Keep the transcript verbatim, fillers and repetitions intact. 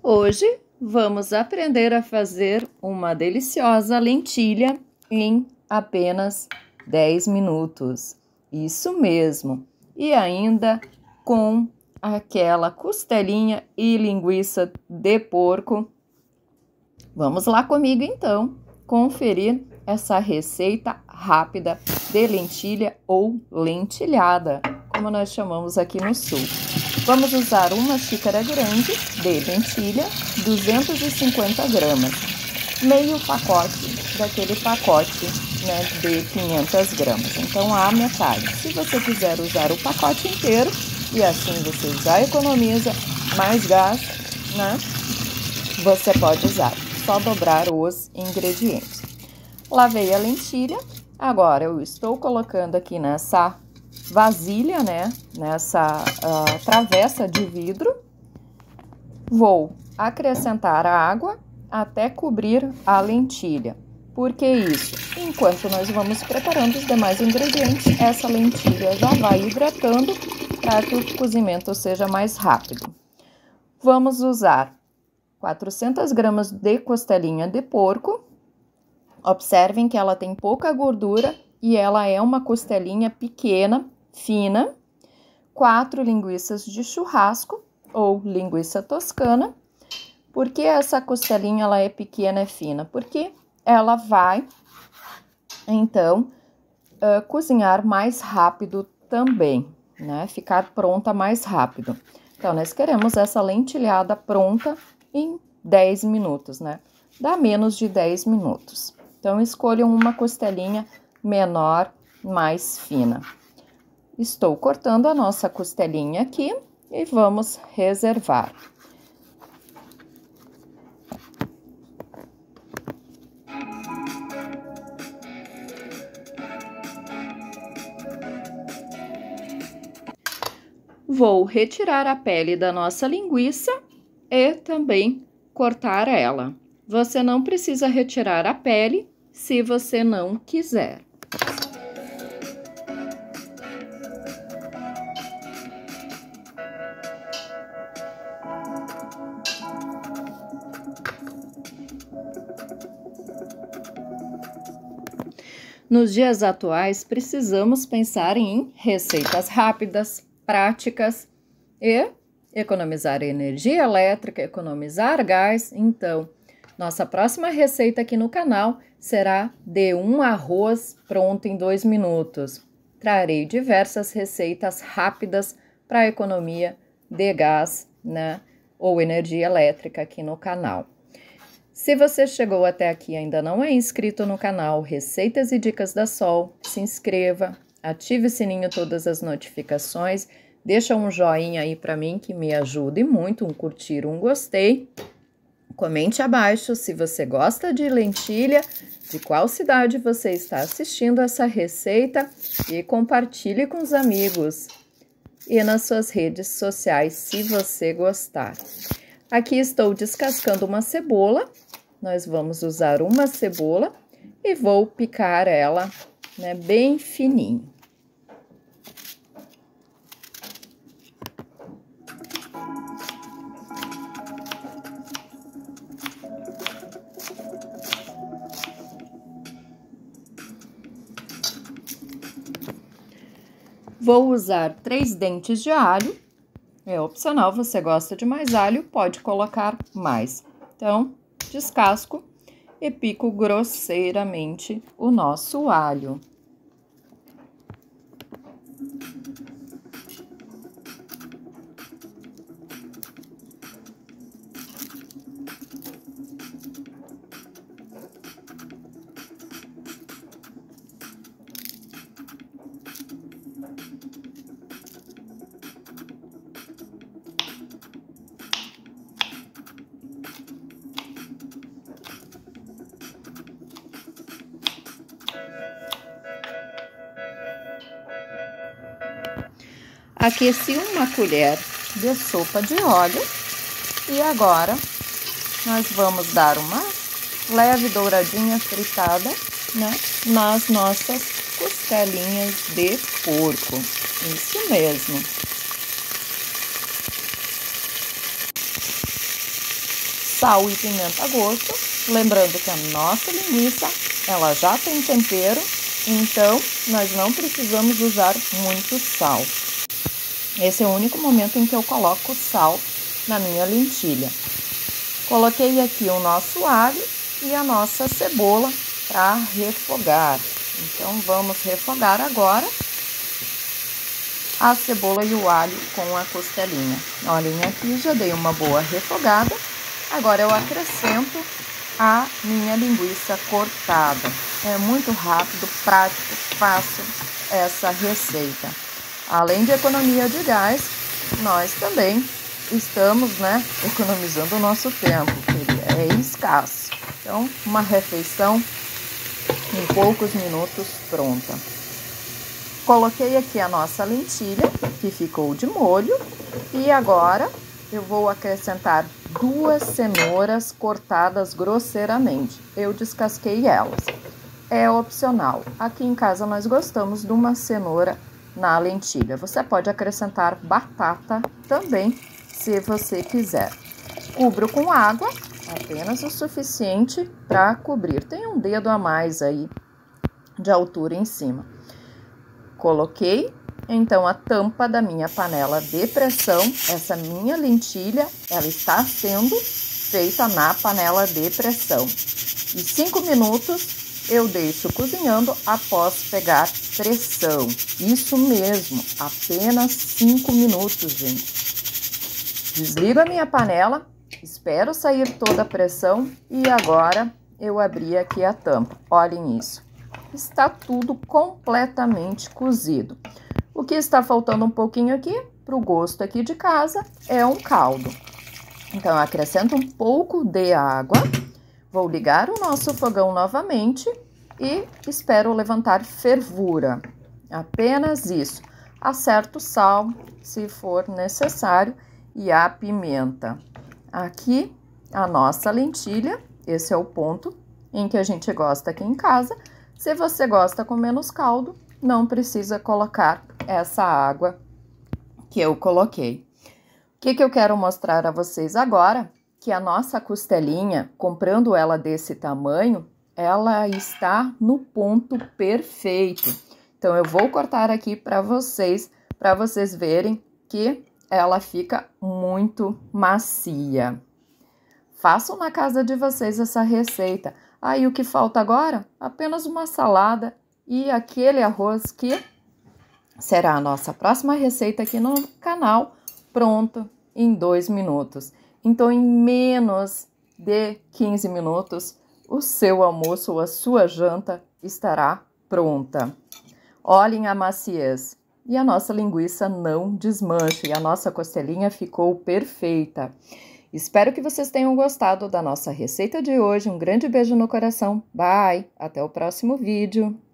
Hoje vamos aprender a fazer uma deliciosa lentilha em apenas dez minutos. Isso mesmo. E ainda com aquela costelinha e linguiça de porco. Vamos lá comigo então conferir essa receita rápida de lentilha ou lentilhada, como nós chamamos aqui no sul. Vamos usar uma xícara grande de lentilha, duzentos e cinquenta gramas, meio pacote daquele pacote, né, de quinhentas gramas, então a metade. Se você quiser usar o pacote inteiro, e assim você já economiza mais gás, né, você pode usar, só dobrar os ingredientes. Lavei a lentilha, agora eu estou colocando aqui nessa vasilha, né, nessa uh, travessa de vidro. Vou acrescentar a água até cobrir a lentilha. Por que isso? Enquanto nós vamos preparando os demais ingredientes, essa lentilha já vai hidratando para que o cozimento seja mais rápido. Vamos usar quatrocentas gramas de costelinha de porco. Observem que ela tem pouca gordura e ela é uma costelinha pequena, fina. Quatro linguiças de churrasco ou linguiça toscana. Por que essa costelinha ela é pequena e fina? Porque ela vai, então, uh, cozinhar mais rápido também, né? Ficar pronta mais rápido. Então, nós queremos essa lentilhada pronta em dez minutos, né? Dá menos de dez minutos. Então, escolham uma costelinha menor, mais fina. Estou cortando a nossa costelinha aqui e vamos reservar. Vou retirar a pele da nossa linguiça e também cortar ela. Você não precisa retirar a pele se você não quiser. Nos dias atuais, precisamos pensar em receitas rápidas, práticas e economizar energia elétrica, economizar gás. Então, nossa próxima receita aqui no canal será de um arroz pronto em dois minutos. Trarei diversas receitas rápidas para economia de gás, né, ou energia elétrica aqui no canal. Se você chegou até aqui e ainda não é inscrito no canal Receitas e Dicas da Sol, se inscreva, ative o sininho todas as notificações, deixa um joinha aí para mim que me ajude muito, um curtir, um gostei. Comente abaixo se você gosta de lentilha, de qual cidade você está assistindo essa receita e compartilhe com os amigos e nas suas redes sociais se você gostar. Aqui estou descascando uma cebola, nós vamos usar uma cebola e vou picar ela, né, bem fininho. Vou usar três dentes de alho, é opcional, você gosta de mais alho, pode colocar mais. Então, descasco e pico grosseiramente o nosso alho. Aqueci uma colher de sopa de óleo e agora nós vamos dar uma leve douradinha fritada, né, nas nossas costelinhas de porco. Isso mesmo. sal e pimenta a gosto. Lembrando que a nossa linguiça, ela já tem tempero, então nós não precisamos usar muito sal. Esse é o único momento em que eu coloco sal na minha lentilha. Coloquei aqui o nosso alho e a nossa cebola para refogar. Então, vamos refogar agora a cebola e o alho com a costelinha. Olhem aqui, já dei uma boa refogada. Agora eu acrescento a minha linguiça cortada. É muito rápido, prático, fácil essa receita. Além de economia de gás, nós também estamos, né, economizando o nosso tempo, que é escasso. Então, uma refeição em poucos minutos pronta. Coloquei aqui a nossa lentilha, que ficou de molho, e agora eu vou acrescentar duas cenouras cortadas grosseiramente. Eu descasquei elas. É opcional. Aqui em casa nós gostamos de uma cenoura na lentilha. Você pode acrescentar batata também, se você quiser. Cubro com água, apenas o suficiente para cobrir. Tem um dedo a mais aí de altura em cima. Coloquei, então, a tampa da minha panela de pressão. Essa minha lentilha, ela está sendo feita na panela de pressão. E cinco minutos eu deixo cozinhando após pegar pressão. Isso mesmo, apenas cinco minutos, gente. Desligo a minha panela, espero sair toda a pressão e agora eu abri aqui a tampa. Olhem isso. Está tudo completamente cozido. O que está faltando um pouquinho aqui, para o gosto aqui de casa, é um caldo. Então, eu acrescento um pouco de água, vou ligar o nosso fogão novamente e espero levantar fervura. Apenas isso. Acerto o sal, se for necessário, e a pimenta. Aqui, a nossa lentilha, esse é o ponto em que a gente gosta aqui em casa. Se você gosta com menos caldo, não precisa colocar essa água que eu coloquei. O que que eu quero mostrar a vocês agora? Que a nossa costelinha, comprando ela desse tamanho, ela está no ponto perfeito. Então, eu vou cortar aqui para vocês, para vocês verem que ela fica muito macia. Façam na casa de vocês essa receita. Aí, o que falta agora? Apenas uma salada e aquele arroz que será a nossa próxima receita aqui no canal, pronto em dois minutos. Então, em menos de quinze minutos, o seu almoço ou a sua janta estará pronta. Olhem a maciez. E a nossa linguiça não desmancha e a nossa costelinha ficou perfeita. Espero que vocês tenham gostado da nossa receita de hoje. Um grande beijo no coração. Bye! Até o próximo vídeo.